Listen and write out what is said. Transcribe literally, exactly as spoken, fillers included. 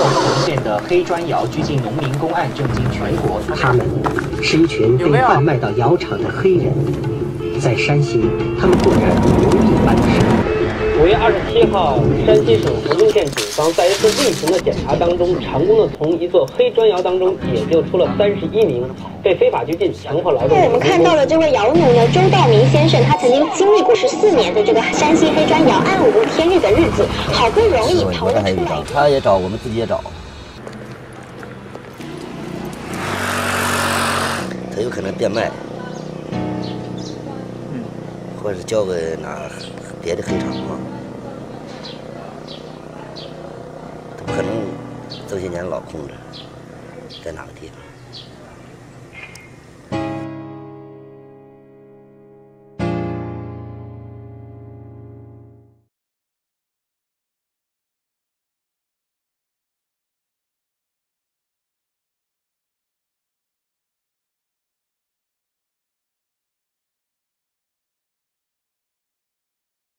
重建的黑砖窑拘禁农民工案震惊全国。 他们是一群被贩卖到窑厂的黑人，在山西，他们过着奴役般的生活。 五月二十七号，山西省涿州县警方在一次例行的检查当中，成功的从一座黑砖窑当中解救出了三十一名被非法拘禁、强迫劳动。 我们看到了这位窑奴呢，周道明先生，他曾经经历过十四年的这个山西黑砖窑暗无天日的日子，好不容易逃了出来。 他也找，我们自己也找。他有可能变卖，或者是交给哪别的黑厂嘛。他不可能这些年老空着，在哪个地方？